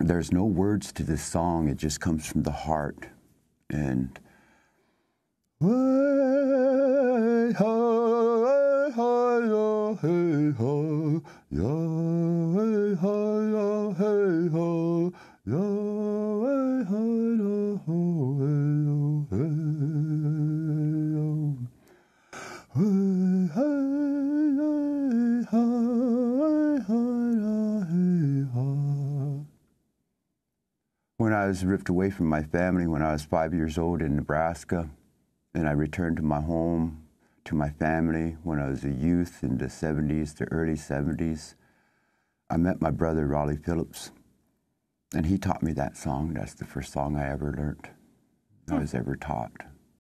there's no words to this song. It just comes from the heart. And when I was ripped away from my family when I was 5 years old in Nebraska, and I returned to my home, to my family when I was a youth in the 70s, the early 70s, I met my brother, Phillips, and he taught me that song. That's the first song I ever learned, I was ever taught.